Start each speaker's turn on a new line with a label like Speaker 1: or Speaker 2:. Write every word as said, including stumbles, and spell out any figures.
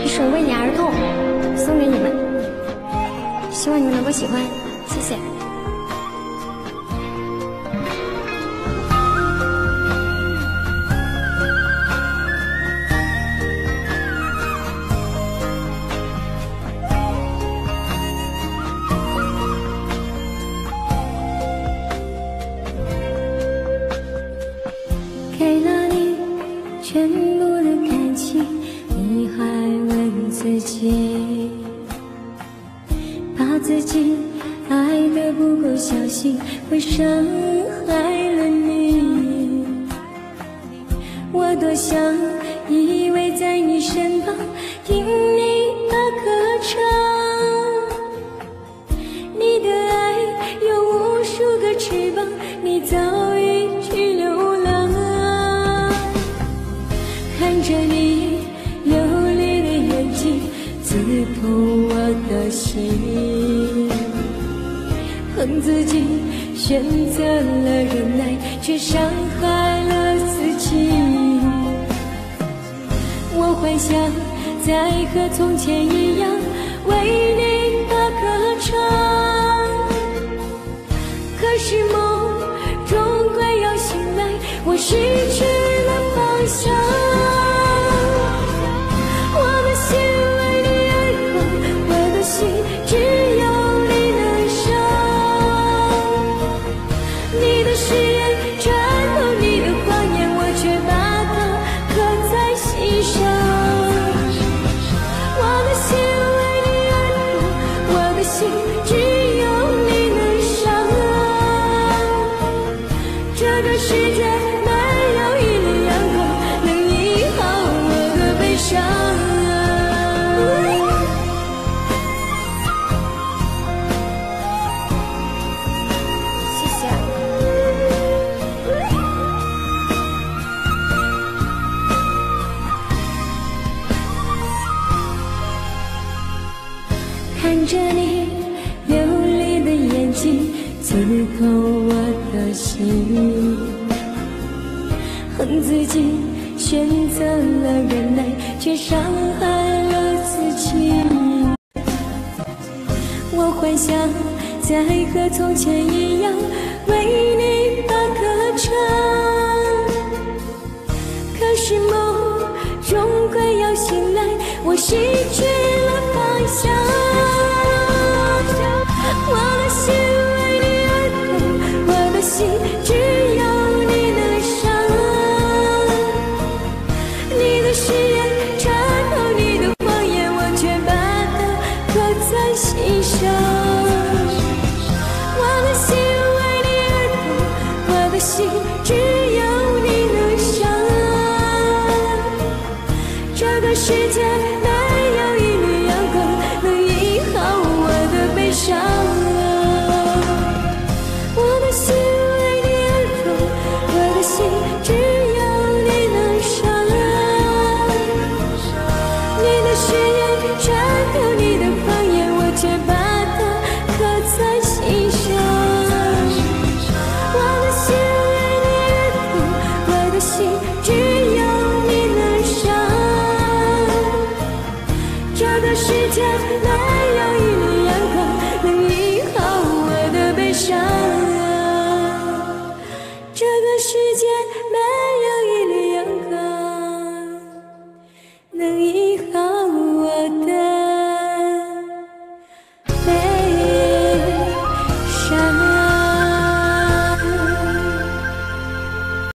Speaker 1: 一首《为你而痛》送给你们，希望你们能够喜欢，谢谢。
Speaker 2: 给了你全部的感情，你还问自己，把自己爱得不够小心，会伤害了你。我多想依偎在你身旁，听你的歌唱，你的爱有无数个翅膀，你早已去流浪。看着你流泪的眼睛，刺痛我的心，恨自己选择了忍耐，却伤害了自己。我幻想再和从前一样为你的歌唱，可是梦终归要醒来，我失去了方向。看着你流泪的眼睛，刺痛我的心，恨自己选择了忍耐，却伤害了自己。我幻想再和从前一样为你的歌唱，可是梦终归要醒来，我失去了方向。我的心为你而痛，我的心只有你能伤。你的誓言穿透你的谎言，我却把它刻在心上。我的心为你而痛，我的心只有你能伤。这个世界没有一缕阳光能医好我的悲伤。世界没有一缕阳光能医好我的悲伤，这个世界没有一